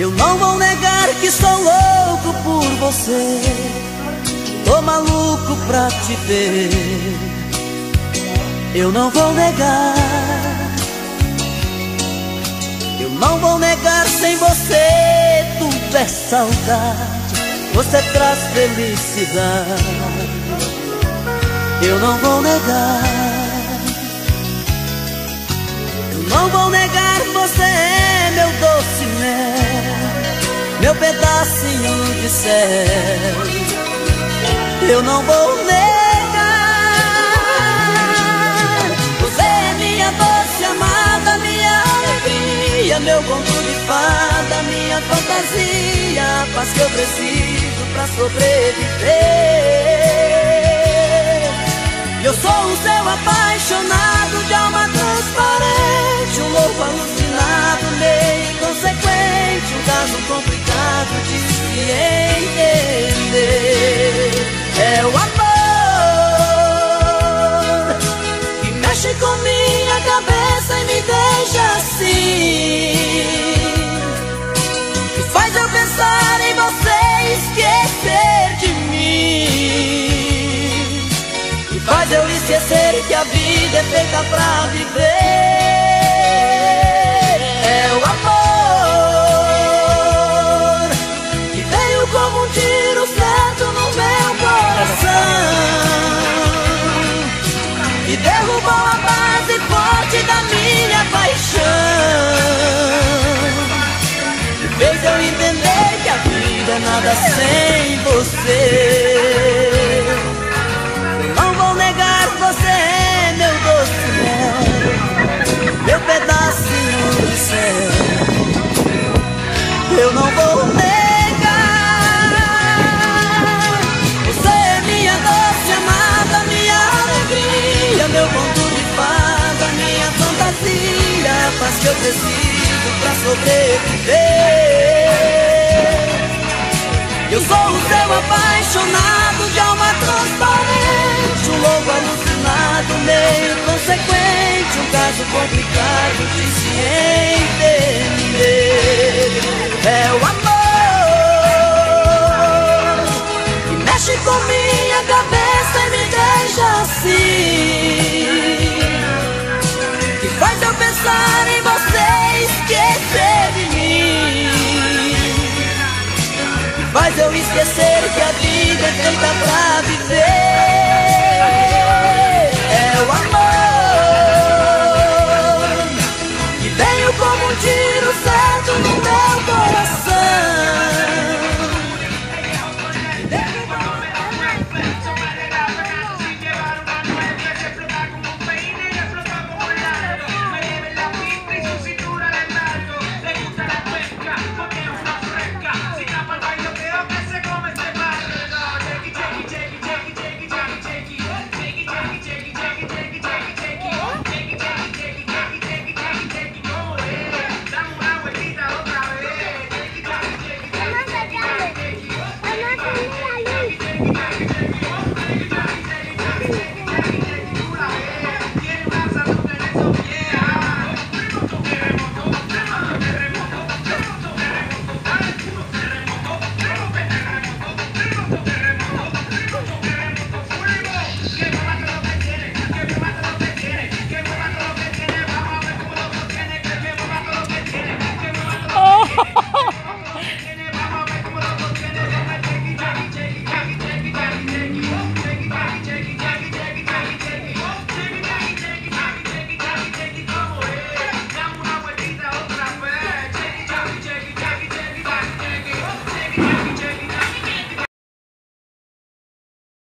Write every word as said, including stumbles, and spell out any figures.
Eu não vou negar que sou louco por você, tô maluco pra te ver. Eu não vou negar, eu não vou negar, sem você tudo é saudade, você traz felicidade. Eu não vou negar, eu não vou negar, você é meu doce mel, meu pedacinho de céu. Eu não vou negar, você é minha doce amada, minha alegria, meu conto de fada, minha fantasia, a paz que eu preciso pra sobreviver. Eu sou o seu apaixonado de alma transparente, um louco alucinado, meio inconsequente, um caso complicado de se entender. É o amor que mexe com minha cabeça e me deixa assim, que faz eu pensar em você e esquecer de mim, faz eu esquecer que a vida é feita pra viver. É o amor que veio como um tiro certo no meu coração, e derrubou a base forte da minha paixão, e fez eu entender que a vida é nada sem você. Você é meu doce mel, meu pedacinho de céu. Eu não vou negar, você é minha doce amada, minha alegria, meu conto de fada, minha fantasia, a paz que eu preciso pra sobreviver. Eu sou o seu apaixonado de alma transparente, um louco alucinado, meio consequente, um caso complicado de se entender. É o amor que mexe com minha cabeça e me deixa assim, que faz eu pensar em você e esquecer de mim, faz eu esquecer que a vida é feita pra viver. É o amor